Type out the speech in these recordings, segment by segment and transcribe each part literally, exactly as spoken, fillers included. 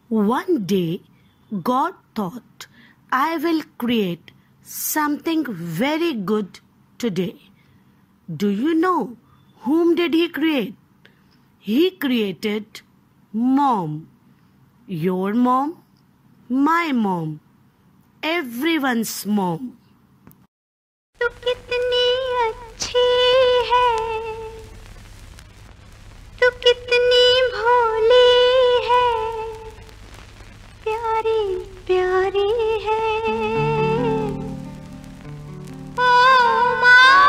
One day, God thought, I will create something very good today. Do you know whom did he create? He created mom. Your mom, my mom, everyone's mom. तू कितनी अच्छी है, तू कितनी भोली है, प्यारी प्यारी है। ओ माँ,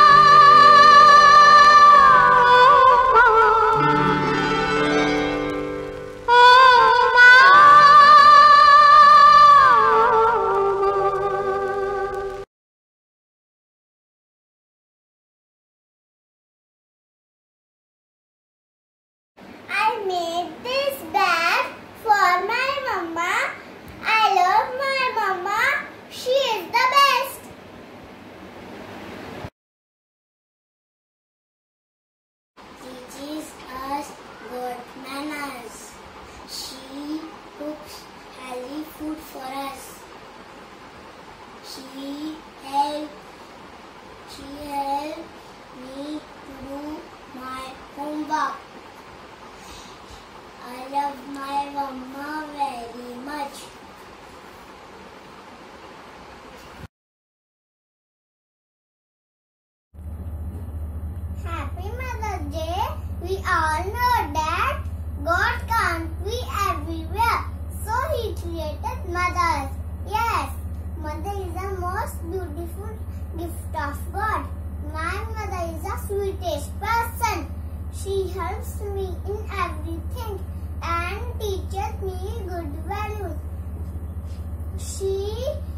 ओ माँ। I made this bag for my mama. I love my mama. She is the best. Teaches us good manners. She cooks healthy food for us. She helped. She helped me to do my homework. I love my mama very much. Happy Mother's Day. We all know that God can't be everywhere, so He created mothers. Yes, mother is the most beautiful gift of God. My mother is the sweetest person. She helps me in everything and teaches me good values. She